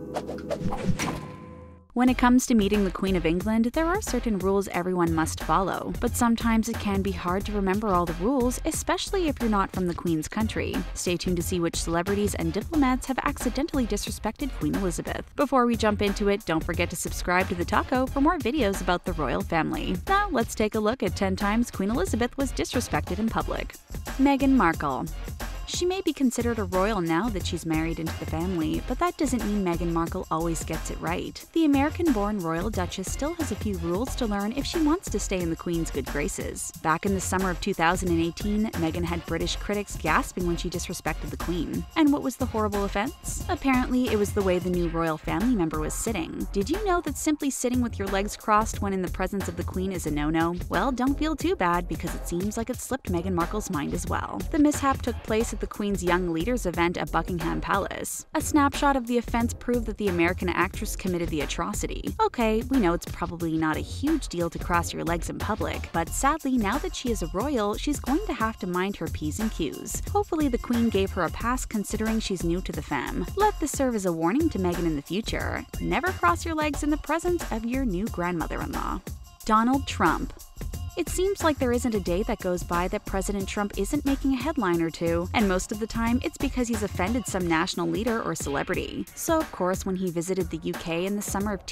When it comes to meeting the Queen of England, there are certain rules everyone must follow, but sometimes it can be hard to remember all the rules, especially if you're not from the Queen's country. Stay tuned to see which celebrities and diplomats have accidentally disrespected Queen Elizabeth. Before we jump into it, don't forget to subscribe to the Taco for more videos about the royal family. Now let's take a look at 10 times Queen Elizabeth was disrespected in public. Meghan Markle. She may be considered a royal now that she's married into the family, but that doesn't mean Meghan Markle always gets it right. The American-born royal duchess still has a few rules to learn if she wants to stay in the Queen's good graces. Back in the summer of 2018, Meghan had British critics gasping when she disrespected the Queen. And what was the horrible offense? Apparently, it was the way the new royal family member was sitting. Did you know that simply sitting with your legs crossed when in the presence of the Queen is a no-no? Well, don't feel too bad because it seems like it slipped Meghan Markle's mind as well. The mishap took place at the Queen's Young Leaders event at Buckingham Palace. A snapshot of the offense proved that the American actress committed the atrocity. Okay, we know it's probably not a huge deal to cross your legs in public, but sadly, now that she is a royal, she's going to have to mind her P's and Q's. Hopefully the Queen gave her a pass considering she's new to the fam. Let this serve as a warning to Meghan in the future. Never cross your legs in the presence of your new grandmother-in-law. Donald Trump. It seems like there isn't a day that goes by that President Trump isn't making a headline or two, and most of the time it's because he's offended some national leader or celebrity. So of course, when he visited the UK in the summer of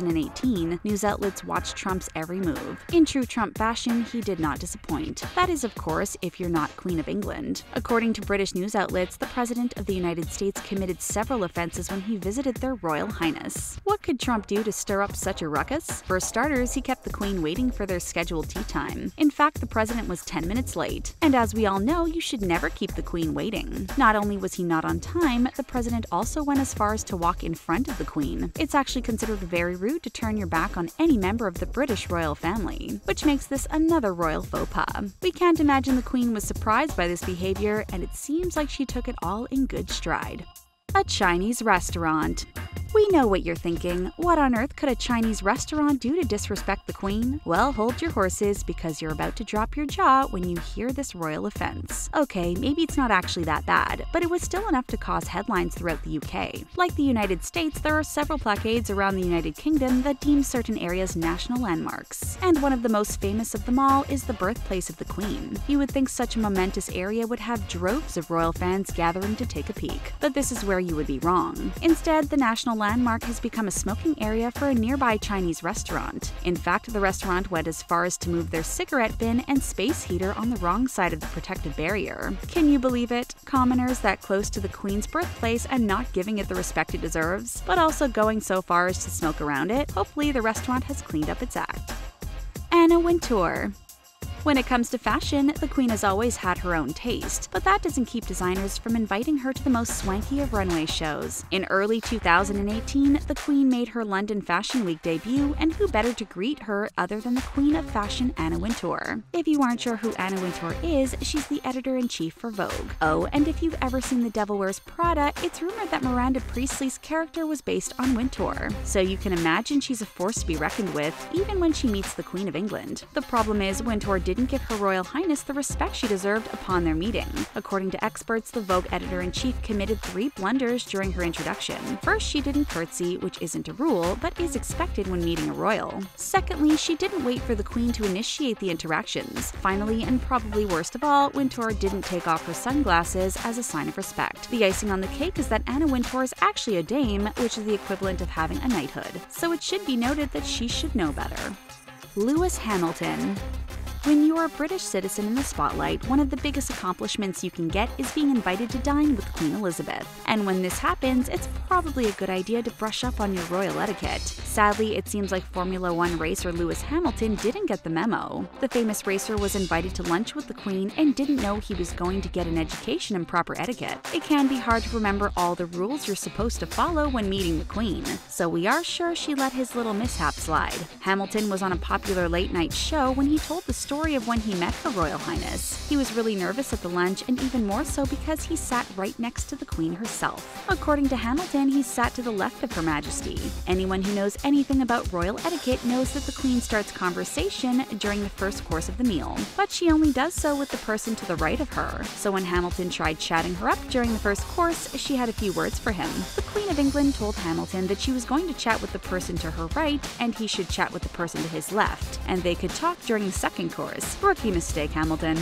2018, news outlets watched Trump's every move. In true Trump fashion, he did not disappoint. That is, of course, if you're not Queen of England. According to British news outlets, the President of the United States committed several offenses when he visited their Royal Highness. What could Trump do to stir up such a ruckus? For starters, he kept the Queen waiting for their scheduled tea time. In fact, the president was 10 minutes late. And as we all know, you should never keep the Queen waiting. Not only was he not on time, the president also went as far as to walk in front of the Queen. It's actually considered very rude to turn your back on any member of the British royal family, which makes this another royal faux pas. We can't imagine the Queen was surprised by this behavior, and it seems like she took it all in good stride. A Chinese restaurant. We know what you're thinking. What on earth could a Chinese restaurant do to disrespect the Queen? Well, hold your horses because you're about to drop your jaw when you hear this royal offense. Okay, maybe it's not actually that bad, but it was still enough to cause headlines throughout the UK. Like the United States, there are several placards around the United Kingdom that deem certain areas national landmarks. And one of the most famous of them all is the birthplace of the Queen. You would think such a momentous area would have droves of royal fans gathering to take a peek, but this is where you would be wrong. Instead, the national landmark has become a smoking area for a nearby Chinese restaurant. In fact, the restaurant went as far as to move their cigarette bin and space heater on the wrong side of the protective barrier. Can you believe it? Commoners that close to the Queen's birthplace and not giving it the respect it deserves, but also going so far as to smoke around it. Hopefully the restaurant has cleaned up its act. Anna Wintour. When it comes to fashion, the Queen has always had her own taste, but that doesn't keep designers from inviting her to the most swanky of runway shows. In early 2018, the Queen made her London Fashion Week debut, and who better to greet her other than the Queen of Fashion, Anna Wintour. If you aren't sure who Anna Wintour is, she's the editor-in-chief for Vogue. Oh, and if you've ever seen The Devil Wears Prada, it's rumored that Miranda Priestley's character was based on Wintour. So you can imagine she's a force to be reckoned with, even when she meets the Queen of England. The problem is, Wintour didn't give Her Royal Highness the respect she deserved upon their meeting. According to experts, the Vogue editor-in-chief committed 3 blunders during her introduction. First, she didn't curtsy, which isn't a rule, but is expected when meeting a royal. Secondly, she didn't wait for the Queen to initiate the interactions. Finally, and probably worst of all, Wintour didn't take off her sunglasses as a sign of respect. The icing on the cake is that Anna Wintour is actually a dame, which is the equivalent of having a knighthood. So it should be noted that she should know better. Lewis Hamilton. When you're a British citizen in the spotlight, one of the biggest accomplishments you can get is being invited to dine with Queen Elizabeth. And when this happens, it's probably a good idea to brush up on your royal etiquette. Sadly, it seems like Formula One racer Lewis Hamilton didn't get the memo. The famous racer was invited to lunch with the Queen and didn't know he was going to get an education in proper etiquette. It can be hard to remember all the rules you're supposed to follow when meeting the Queen, so we are sure she let his little mishap slide. Hamilton was on a popular late-night show when he told the story story of when he met Her Royal Highness. He was really nervous at the lunch, and even more so because he sat right next to the Queen herself. According to Hamilton, he sat to the left of Her Majesty. Anyone who knows anything about royal etiquette knows that the Queen starts conversation during the first course of the meal, but she only does so with the person to the right of her. So when Hamilton tried chatting her up during the first course, she had a few words for him. The Queen of England told Hamilton that she was going to chat with the person to her right, and he should chat with the person to his left, and they could talk during the second course. Rookie mistake, Hamilton.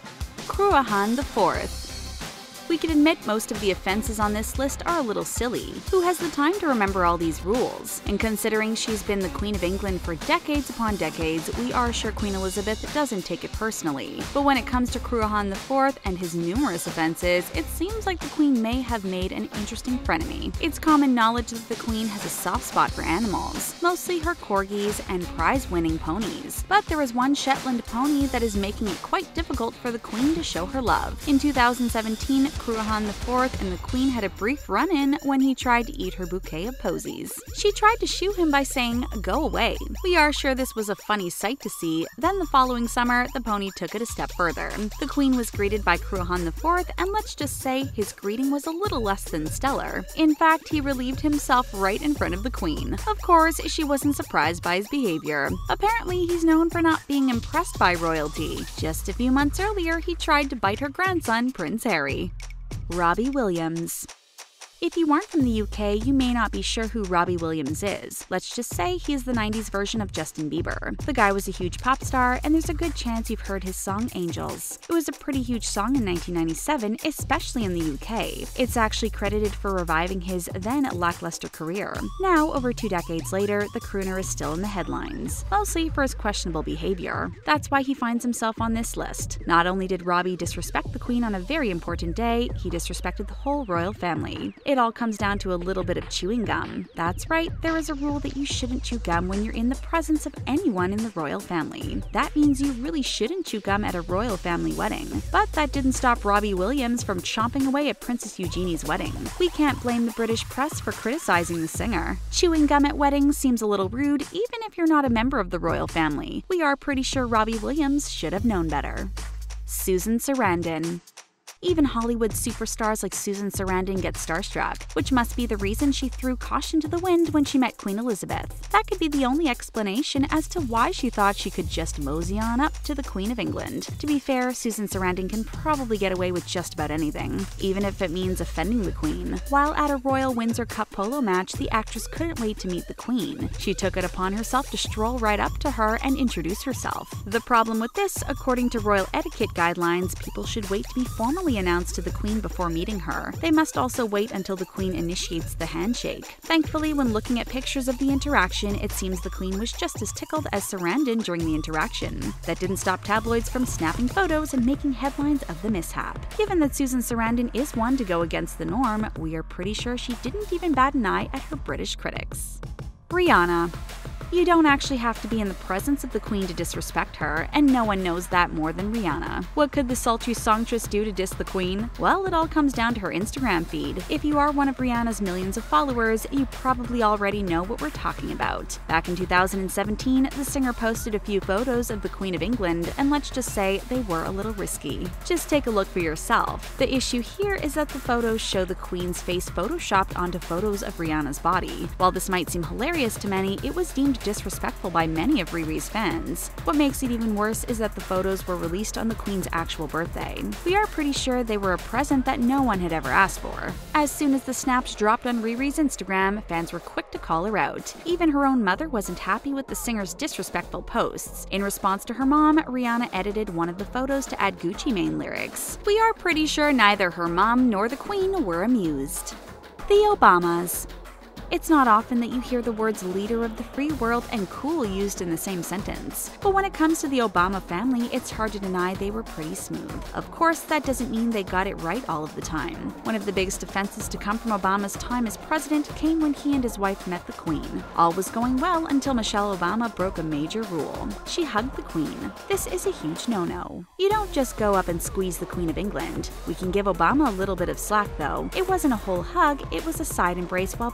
Cruachan IV. We can admit most of the offenses on this list are a little silly. Who has the time to remember all these rules? And considering she's been the Queen of England for decades upon decades, we are sure Queen Elizabeth doesn't take it personally. But when it comes to Cruachan IV and his numerous offenses, it seems like the Queen may have made an interesting frenemy. It's common knowledge that the Queen has a soft spot for animals, mostly her corgis and prize-winning ponies. But there is one Shetland pony that is making it quite difficult for the Queen to show her love. In 2017, Cruachan IV and the Queen had a brief run-in when he tried to eat her bouquet of posies. She tried to shoo him by saying, "Go away." We are sure this was a funny sight to see. Then the following summer, the pony took it a step further. The Queen was greeted by Cruachan IV, and let's just say his greeting was a little less than stellar. In fact, he relieved himself right in front of the Queen. Of course, she wasn't surprised by his behavior. Apparently, he's known for not being impressed by royalty. Just a few months earlier, he tried to bite her grandson, Prince Harry. Robbie Williams. If you aren't from the UK, you may not be sure who Robbie Williams is. Let's just say he's the 90s version of Justin Bieber. The guy was a huge pop star, and there's a good chance you've heard his song Angels. It was a pretty huge song in 1997, especially in the UK. It's actually credited for reviving his then lackluster career. Now, over 2 decades later, the crooner is still in the headlines, mostly for his questionable behavior. That's why he finds himself on this list. Not only did Robbie disrespect the Queen on a very important day, he disrespected the whole royal family. It all comes down to a little bit of chewing gum. That's right, there is a rule that you shouldn't chew gum when you're in the presence of anyone in the royal family. That means you really shouldn't chew gum at a royal family wedding. But that didn't stop Robbie Williams from chomping away at Princess Eugenie's wedding. We can't blame the British press for criticizing the singer. Chewing gum at weddings seems a little rude, even if you're not a member of the royal family. We are pretty sure Robbie Williams should have known better. Susan Sarandon. Even Hollywood superstars like Susan Sarandon get starstruck, which must be the reason she threw caution to the wind when she met Queen Elizabeth. That could be the only explanation as to why she thought she could just mosey on up to the Queen of England. To be fair, Susan Sarandon can probably get away with just about anything, even if it means offending the Queen. While at a Royal Windsor Cup polo match, the actress couldn't wait to meet the Queen. She took it upon herself to stroll right up to her and introduce herself. The problem with this, according to royal etiquette guidelines, people should wait to be formally announced to the Queen before meeting her. They must also wait until the Queen initiates the handshake. Thankfully, when looking at pictures of the interaction, it seems the Queen was just as tickled as Sarandon during the interaction. That didn't stop tabloids from snapping photos and making headlines of the mishap. Given that Susan Sarandon is one to go against the norm, we are pretty sure she didn't even bat an eye at her British critics. Rihanna. You don't actually have to be in the presence of the Queen to disrespect her, and no one knows that more than Rihanna. What could the sultry songstress do to diss the Queen? Well, it all comes down to her Instagram feed. If you are one of Rihanna's millions of followers, you probably already know what we're talking about. Back in 2017, the singer posted a few photos of the Queen of England, and let's just say they were a little risky. Just take a look for yourself. The issue here is that the photos show the Queen's face photoshopped onto photos of Rihanna's body. While this might seem hilarious to many, it was deemed disrespectful by many of Riri's fans. What makes it even worse is that the photos were released on the Queen's actual birthday. We are pretty sure they were a present that no one had ever asked for. As soon as the snaps dropped on Riri's Instagram, fans were quick to call her out. Even her own mother wasn't happy with the singer's disrespectful posts. In response to her mom, Rihanna edited one of the photos to add Gucci Mane lyrics. We are pretty sure neither her mom nor the Queen were amused. The Obamas. It's not often that you hear the words leader of the free world and cool used in the same sentence. But when it comes to the Obama family, it's hard to deny they were pretty smooth. Of course, that doesn't mean they got it right all of the time. One of the biggest offenses to come from Obama's time as president came when he and his wife met the Queen. All was going well until Michelle Obama broke a major rule. She hugged the Queen. This is a huge no-no. You don't just go up and squeeze the Queen of England. We can give Obama a little bit of slack though. It wasn't a whole hug, it was a side embrace while posing for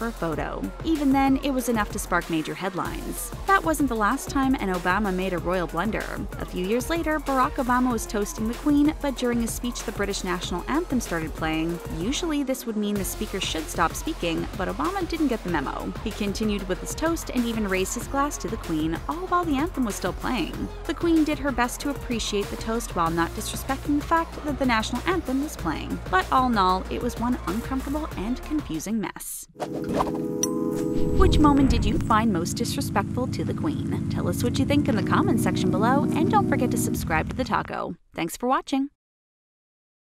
for a photo. Even then, it was enough to spark major headlines. That wasn't the last time an Obama made a royal blunder. A few years later, Barack Obama was toasting the Queen, but during his speech the British national anthem started playing. Usually this would mean the speaker should stop speaking, but Obama didn't get the memo. He continued with his toast and even raised his glass to the Queen, all while the anthem was still playing. The Queen did her best to appreciate the toast while not disrespecting the fact that the national anthem was playing. But all in all, it was one uncomfortable and confusing mess. Which moment did you find most disrespectful to the Queen? Tell us what you think in the comments section below, and don't forget to subscribe to The Taco. Thanks for watching!